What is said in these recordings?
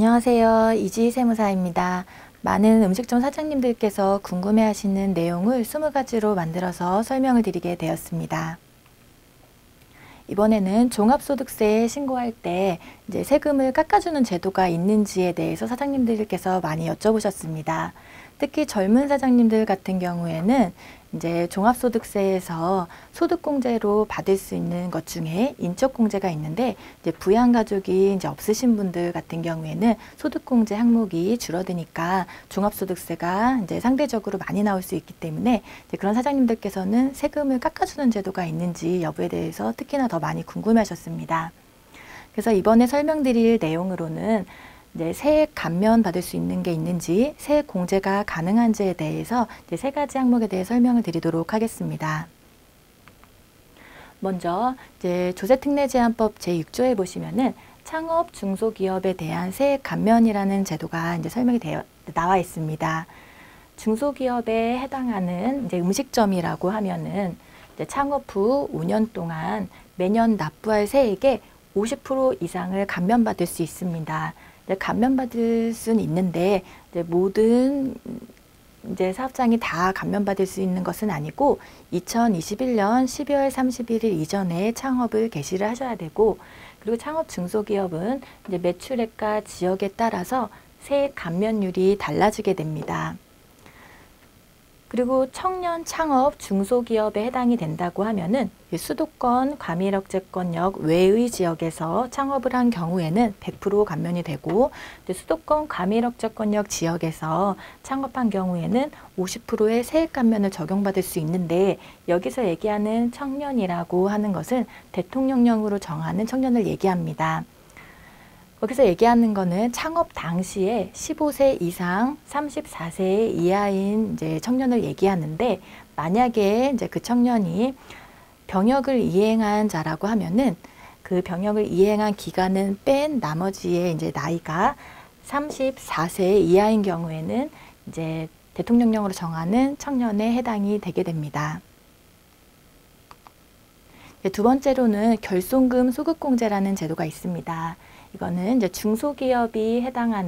안녕하세요. 이지희 세무사입니다. 많은 음식점 사장님들께서 궁금해하시는 내용을 20가지로 만들어서 설명을 드리게 되었습니다. 이번에는 종합소득세에 신고할 때 이제 세금을 깎아주는 제도가 있는지에 대해서 사장님들께서 많이 여쭤보셨습니다. 특히 젊은 사장님들 같은 경우에는 이제 종합소득세에서 소득공제로 받을 수 있는 것 중에 인적공제가 있는데, 이제 부양가족이 이제 없으신 분들 같은 경우에는 소득공제 항목이 줄어드니까 종합소득세가 이제 상대적으로 많이 나올 수 있기 때문에 이제 그런 사장님들께서는 세금을 깎아주는 제도가 있는지 여부에 대해서 특히나 더 많이 궁금해하셨습니다. 그래서 이번에 설명드릴 내용으로는 이제 세액 감면 받을 수 있는 게 있는지, 세액 공제가 가능한지에 대해서 이제 3가지 항목에 대해 설명을 드리도록 하겠습니다. 먼저 이제 조세특례제한법 제6조에 보시면은 창업 중소기업에 대한 세액 감면이라는 제도가 이제 설명이 나와 있습니다. 중소기업에 해당하는 이제 음식점이라고 하면은 이제 창업 후 5년 동안 매년 납부할 세액의 50% 이상을 감면받을 수 있습니다. 감면받을 수는 있는데 이제 모든 이제 사업장이 다 감면받을 수 있는 것은 아니고 2021년 12월 31일 이전에 창업을 개시를 하셔야 되고, 그리고 창업 중소기업은 이제 매출액과 지역에 따라서 세액 감면율이 달라지게 됩니다. 그리고 청년 창업 중소기업에 해당이 된다고 하면은 수도권 과밀억제권역 외의 지역에서 창업을 한 경우에는 100% 감면이 되고, 수도권 과밀억제권역 지역에서 창업한 경우에는 50%의 세액 감면을 적용받을 수 있는데, 여기서 얘기하는 청년이라고 하는 것은 대통령령으로 정하는 청년을 얘기합니다. 거기서 얘기하는 거는 창업 당시에 15세 이상 34세 이하인 이제 청년을 얘기하는데, 만약에 이제 그 청년이 병역을 이행한 자라고 하면은 그 병역을 이행한 기간은 뺀 나머지의 이제 나이가 34세 이하인 경우에는 이제 대통령령으로 정하는 청년에 해당이 되게 됩니다. 두 번째로는 결손금 소급공제라는 제도가 있습니다. 이거는 이제 중소기업이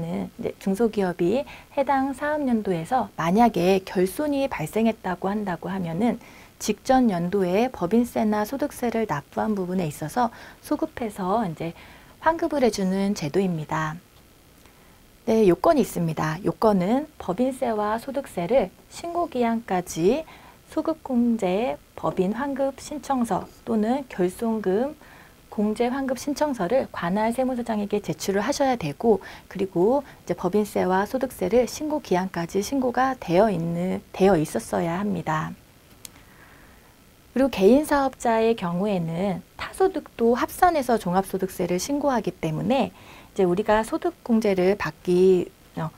해당 사업연도에서 만약에 결손이 발생했다고 한다고 하면은 직전 연도에 법인세나 소득세를 납부한 부분에 있어서 소급해서 이제 환급을 해주는 제도입니다. 네, 요건이 있습니다. 요건은 법인세와 소득세를 신고기한까지 소급공제 법인 환급 신청서 또는 결손금 공제 환급 신청서를 관할 세무서장에게 제출을 하셔야 되고, 그리고 이제 법인세와 소득세를 신고 기한까지 신고가 되어 있었어야 합니다. 그리고 개인 사업자의 경우에는 타소득도 합산해서 종합소득세를 신고하기 때문에 이제 우리가 소급공제를 받기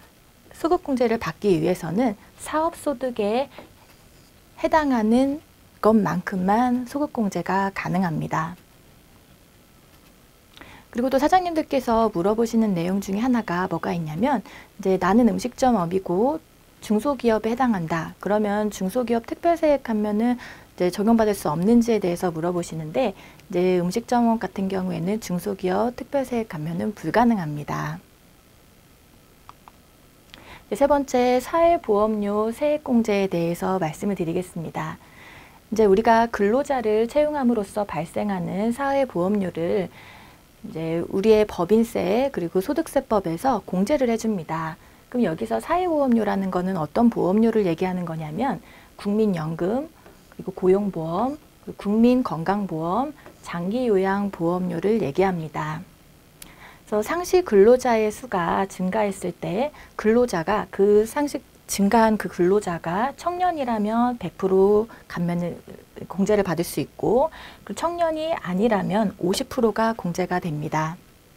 위해서는 사업소득에 해당하는 것만큼만 소급공제가 가능합니다. 그리고 또 사장님들께서 물어보시는 내용 중에 하나가 뭐가 있냐면, 이제 나는 음식점업이고 중소기업에 해당한다. 그러면 중소기업 특별세액 감면은 이제 적용받을 수 없는지에 대해서 물어보시는데, 이제 음식점업 같은 경우에는 중소기업 특별세액 감면은 불가능합니다. 세 번째, 사회보험료 세액공제에 대해서 말씀을 드리겠습니다. 이제 우리가 근로자를 채용함으로써 발생하는 사회보험료를 이제 우리의 법인세 그리고 소득세법에서 공제를 해줍니다. 그럼 여기서 사회보험료라는 거는 어떤 보험료를 얘기하는 거냐면 국민연금, 그리고 고용보험, 그리고 국민건강보험, 장기요양보험료를 얘기합니다. 그래서 상시 근로자의 수가 증가했을 때 근로자가 증가한 그 근로자가 청년이라면 100% 공제를 받을 수 있고, 그 청년이 아니라면 50%가 공제가 됩니다.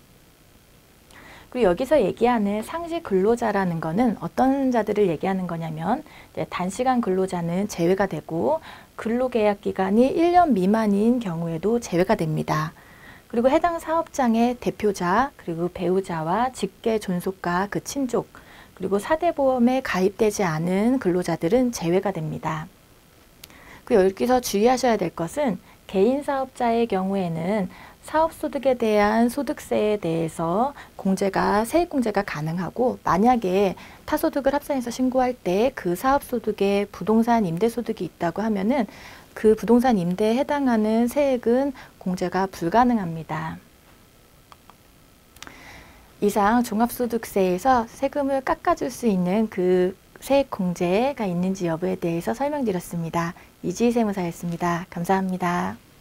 그리고 여기서 얘기하는 상시 근로자라는 거는 어떤 자들을 얘기하는 거냐면 단시간 근로자는 제외가 되고, 근로계약 기간이 1년 미만인 경우에도 제외가 됩니다. 그리고 해당 사업장의 대표자, 그리고 배우자와 직계 존속과 그 친족, 그리고 4대 보험에 가입되지 않은 근로자들은 제외가 됩니다. 그리고 여기서 주의하셔야 될 것은 개인 사업자의 경우에는 사업소득에 대한 소득세에 대해서 세액공제가 가능하고, 만약에 타소득을 합산해서 신고할 때 그 사업소득에 부동산 임대소득이 있다고 하면은 그 부동산 임대에 해당하는 세액은 공제가 불가능합니다. 이상 종합소득세에서 세금을 깎아줄 수 있는 그 세액 공제가 있는지 여부에 대해서 설명드렸습니다. 이지희 세무사였습니다. 감사합니다.